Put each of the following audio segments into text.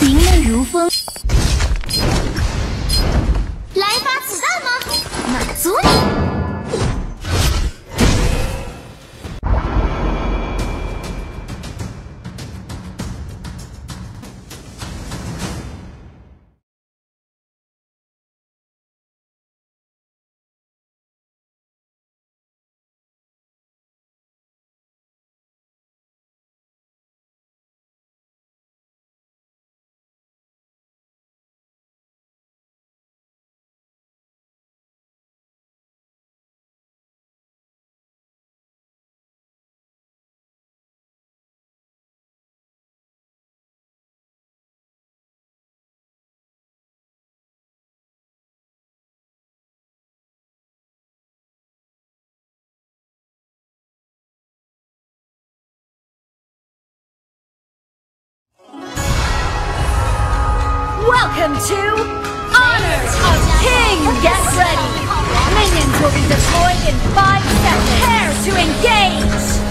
明媚如风。来发子弹吗？满足你。 Welcome to Honors of King! Get ready! Minions will be deployed in 5 seconds. Prepare to engage!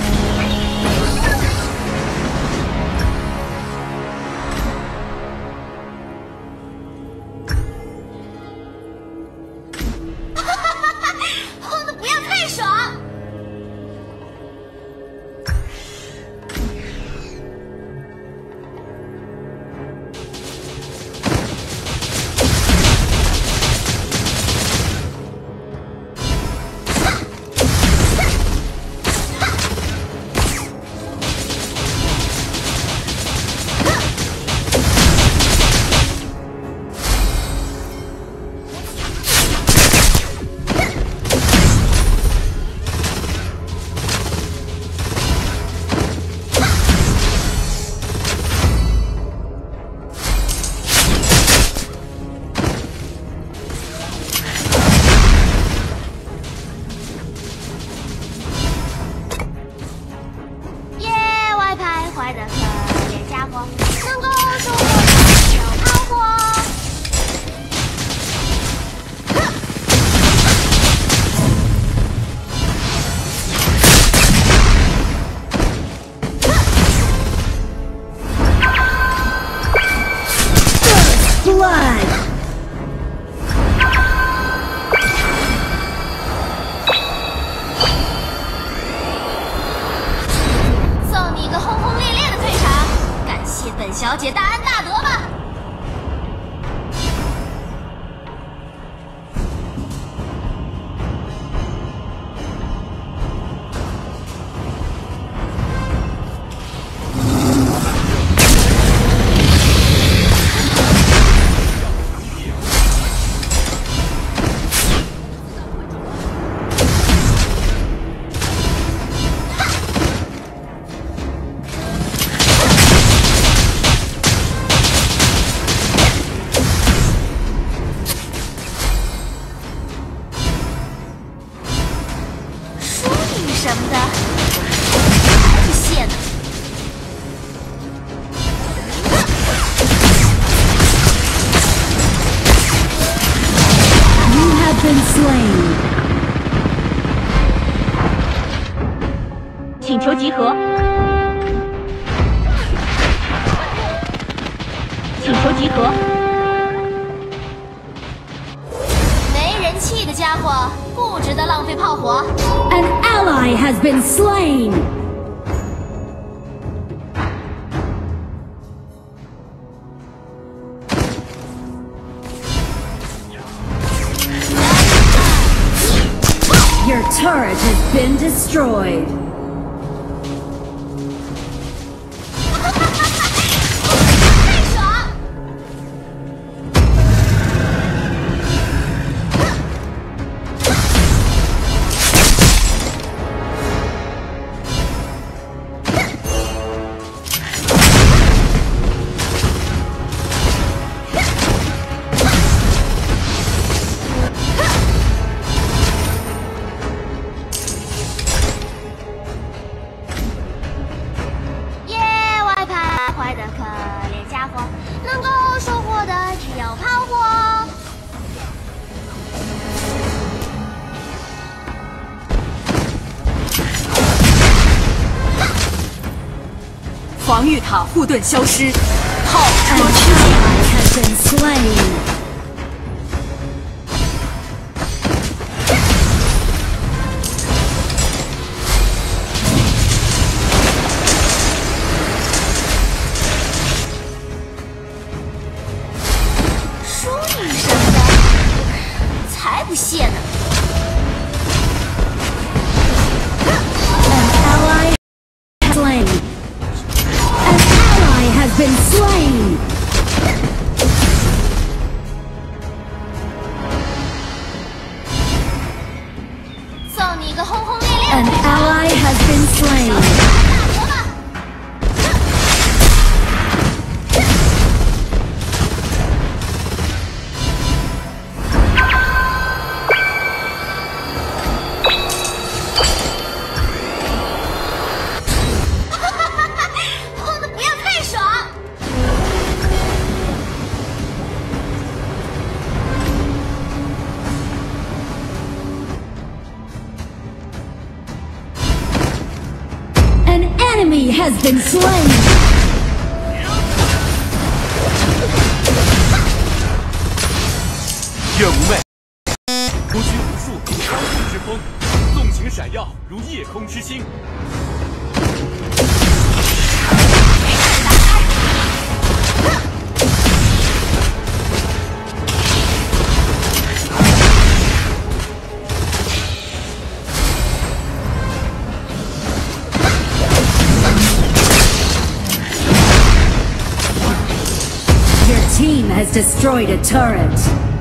请求集合。请求集合。没人气的家伙，不值得浪费炮火。 An ally has been slain. Your turret has been destroyed. 防御塔护盾消失， 炮说吃惊。Has been slain. 不屑呢。 An ally slain. An ally has been slain. 送你一个轰轰烈烈的 An ally has been slain. An enemy has been slain. 夜无畏，不虚无术，高空之风，纵情闪耀如夜空之星。 Team has destroyed a turret.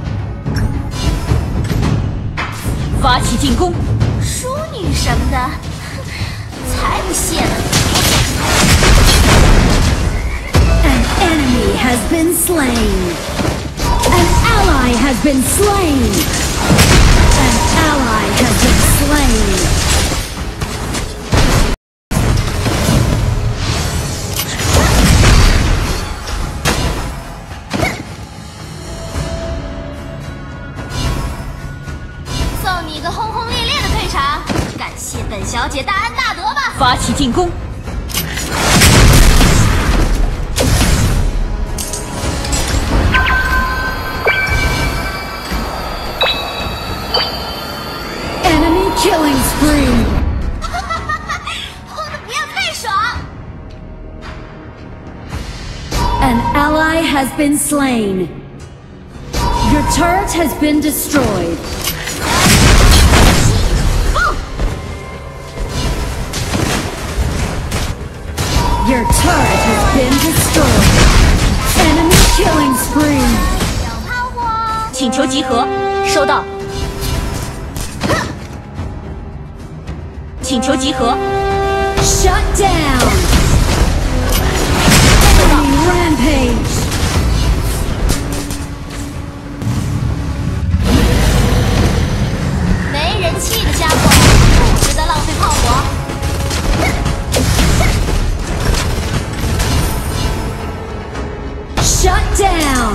发起进攻！ 淑女什么的，才不屑呢。 An enemy has been slain. An ally has been slain. An ally has been slain. 送你一个轰轰烈烈的退场，感谢本小姐大恩大德吧！ 发起进攻！ Enemy killing spree. 轰的不要太爽。 An ally has been slain. Your turret has been destroyed. Your turret has been destroyed. Enemy killing spree. 小抛我， 请求集合，收到。请求集合， Shut down. Enemy rampage. 没人气的家伙，不值得浪费炮火。 Shut down!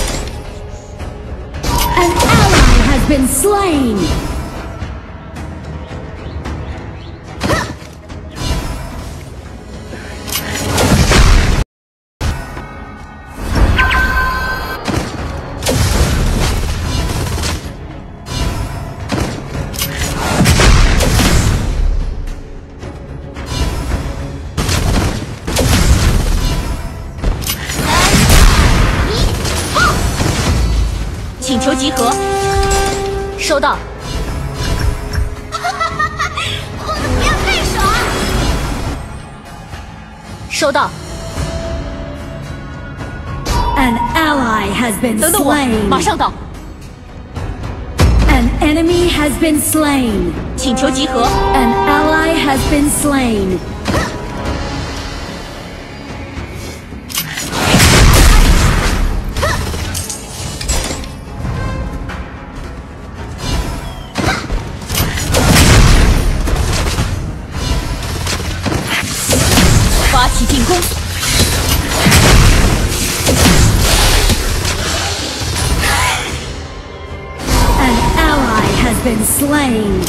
An ally has been slain! An 请求集合，收到。 轰的不要太爽。 收到。 An ally has been 等等我， slain! 马上到。 An enemy has been slain! 请求集合， An ally has been slain! 发起进攻！ An ally has been slain!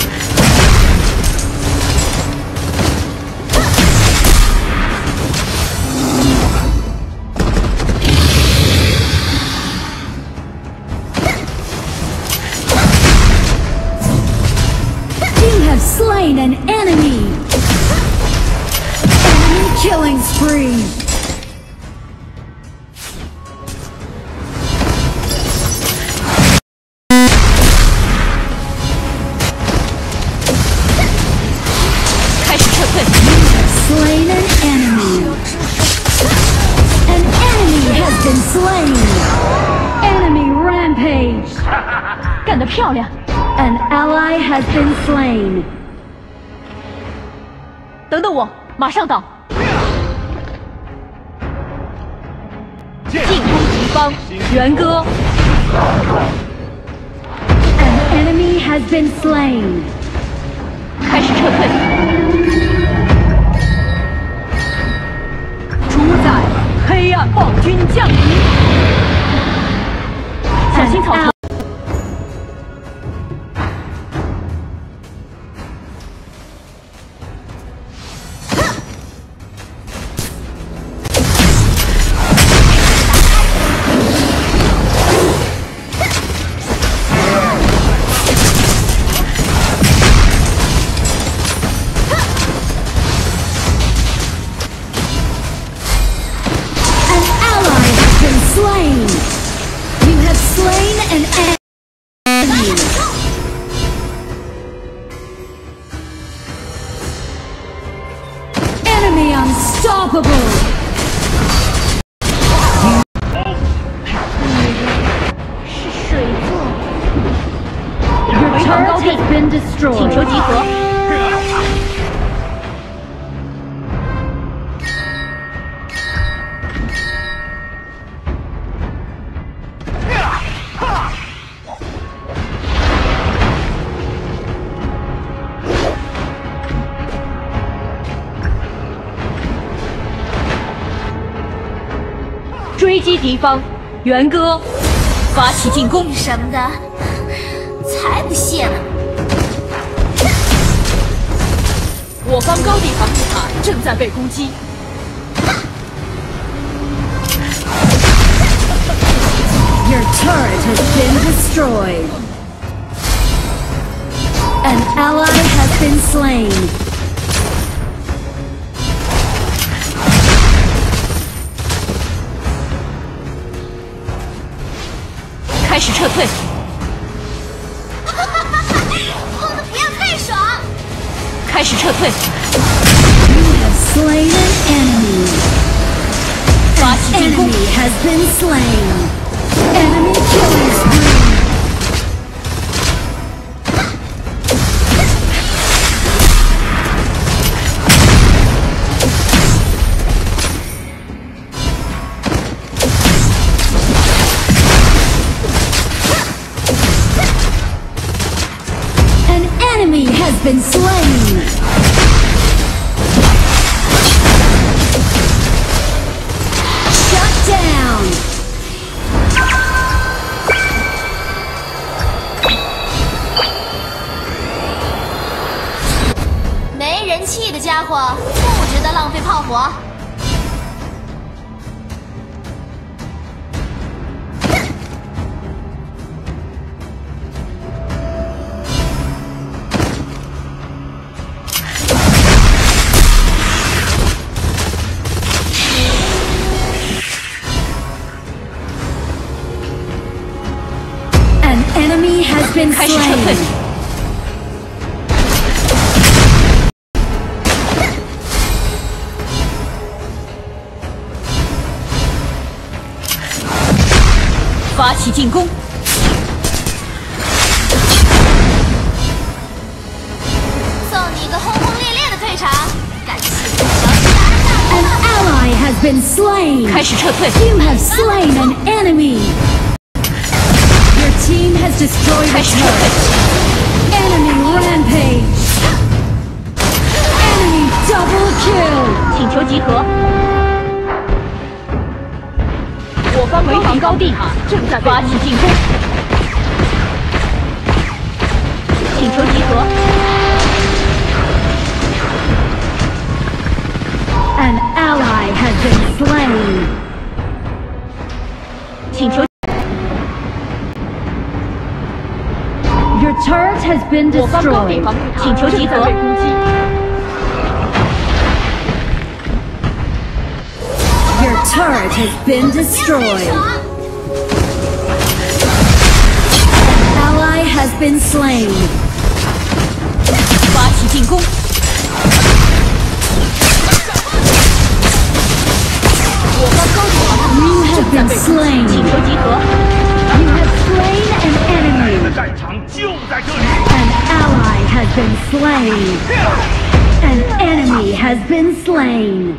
slain an enemy! Enemy killing spree! Slain an enemy. An enemy has been slain. Enemy rampage. 干得漂亮！ An ally has been slain. 等等我，马上到。进攻敌方，元歌。 An enemy has been slain. 开始撤退。主宰，黑暗暴君降临。小心草丛。 Enemy unstoppable! Your turret has been destroyed. 请求集合。追击敌方，元歌，发起进攻。 什么的，才不屑呢！ 我方高地防御塔正在被攻击。 Your turret has been destroyed. An ally has been slain. 开始撤退。 碰的不要太爽。 开始撤退。 You have slain an enemy. 发起进攻。 Enemy has been slain. Enemy killing spree. An enemy has been slain. Shut down. 没人气的家伙不值得浪费炮火。 An enemy has been 开始撤退。 slain. 发起进攻。 送你一个轰轰烈烈的退场，感谢本小姐大恩大 An 德。 ally has been slain. 开始撤退。 You have slain an enemy. Your team has destroyed a 开始撤退。 turret. Enemy rampage. Enemy double kill. 请求集合。我方回防高地塔正在发起进攻。请求集合。 An ally has been slain. 请求。 Your turret has been 我方高地 destroyed. 防御塔请求集合。 正在被攻击。 Your turret has been destroyed. Ally has been slain. 发起进攻， You have been slain. 请求集合。 You have slain an 我 enemy. 的战场就在这里。 An ally has been slain. An enemy has been slain.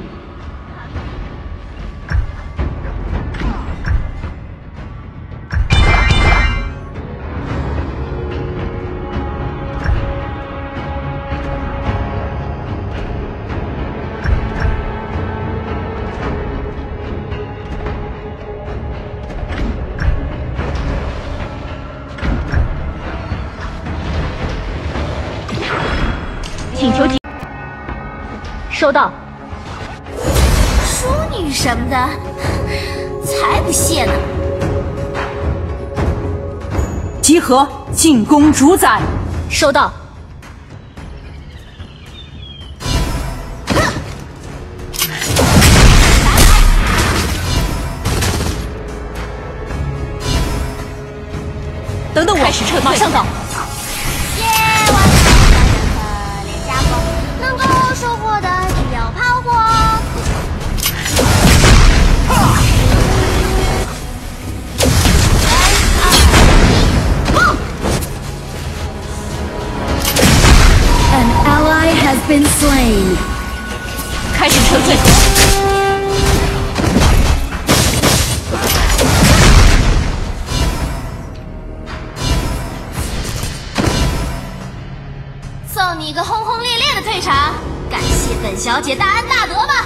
请求集，收到。 淑女什么的，才不屑呢！ 集合，进攻主宰。 收到。 等等我， 开始撤退， 马上到。 耶，我可怜家伙，能够收获的只有炮火。 An ally has been slain. 开始撤退。 送你一个轰轰烈烈的退场，感谢本小姐大恩大德吧！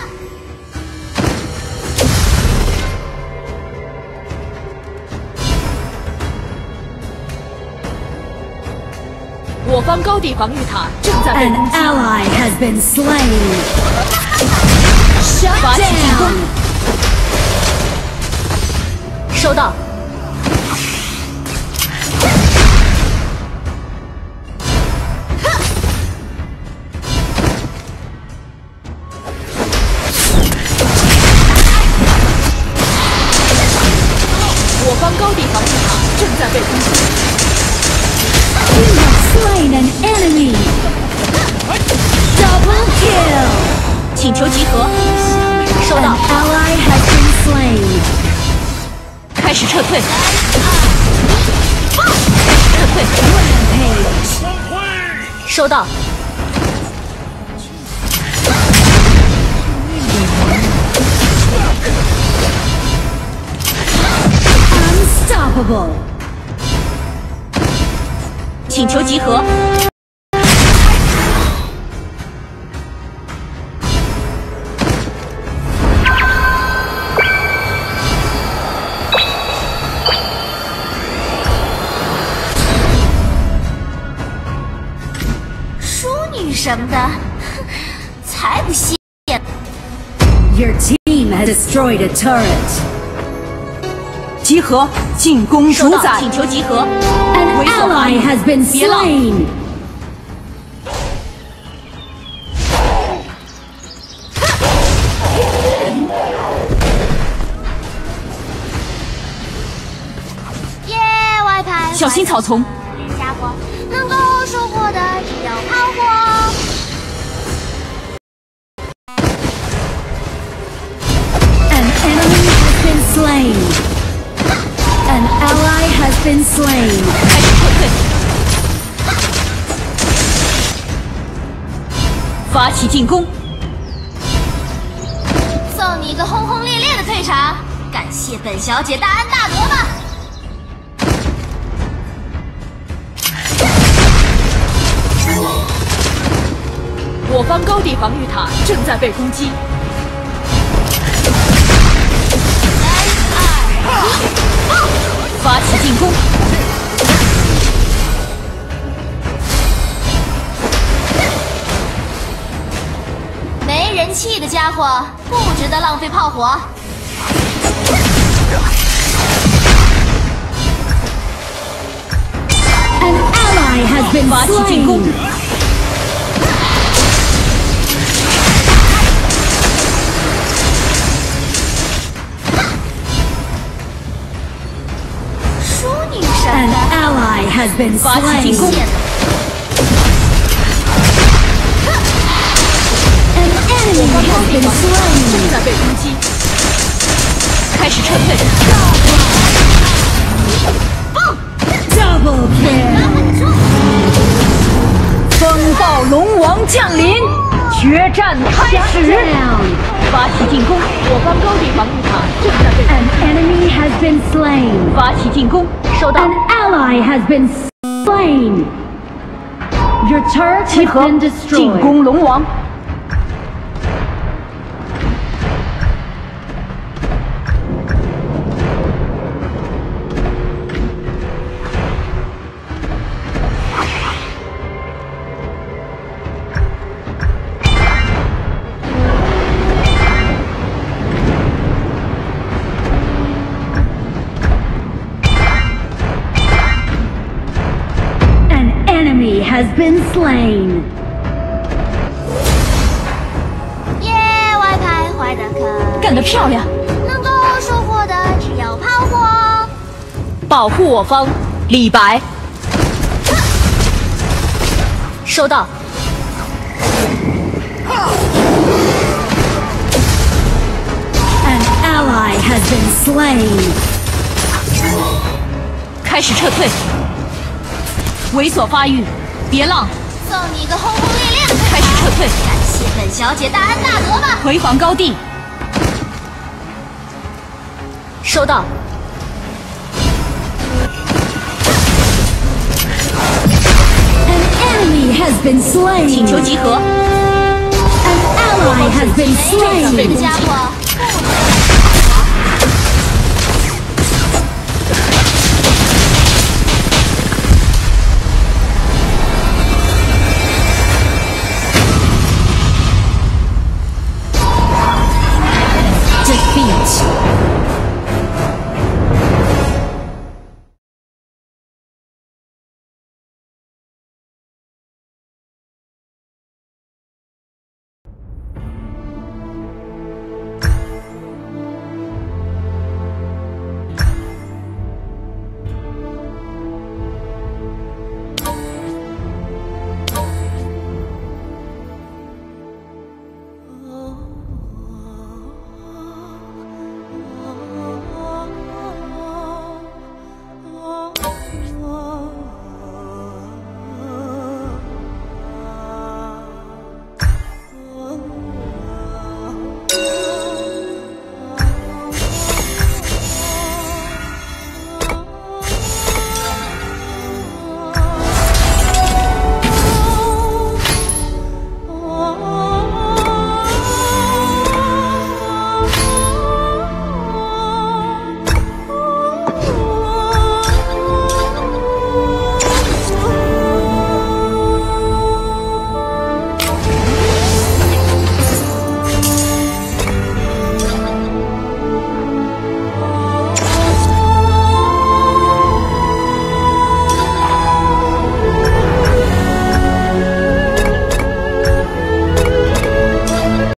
我方高地防御塔正在被 An 攻击。 ally has been slain. Shut 发起进攻 down. 收到。 我方高地防御塔正在被攻击。 You have slain an enemy. Double kill. 请求集合。收 An 到。 ally has been slain. 开始撤退。撤退。 Rampage. 光辉！ 收到。 Unstoppable. 请求集合。 淑女什么的，才不屑！ Your team has destroyed a turret. 集合，进攻收到。 主宰。 请求集合。 An 猥琐 ally has been 别浪 slain. Yeah, 外排小心草丛。 这家伙能够收获的只有炮火。 An enemy has been slain. An ally has been slain. 开始撤退。发起进攻。 送你一个轰轰烈烈的退场，感谢本小姐大恩大德吧！ 我方高地防御塔正在被攻击。 发起进攻。 没人气的家伙不值得浪费炮火。 An ally has been 发起进攻 slain. 淑女神 An 的 ally has been 发起进攻 slain. An enemy has been 正 slain. 在被攻击，开始撤退。 Double kill. 风暴龙王降临，决战开 Shut 始。 down. 发起进攻，我方高地防御塔正在被 An enemy has been slain. 发起进攻，收到 An。ally has been slain. Your turret 集 has 合 been， 进 destroyed. 攻龙王。 An enemy has been slain. 野外徘徊的可干得漂亮！ 能够收获的只有炮火。 保护我方，李白。收到。 An ally has been slain. 开始撤退，猥琐发育，别浪， 送你个轰轰烈烈的开始撤退， 感谢本小姐大恩大德吧。 回防高地。收到， An enemy has been 请求 slain. 集合。 An ally has been 这个 slain. 家伙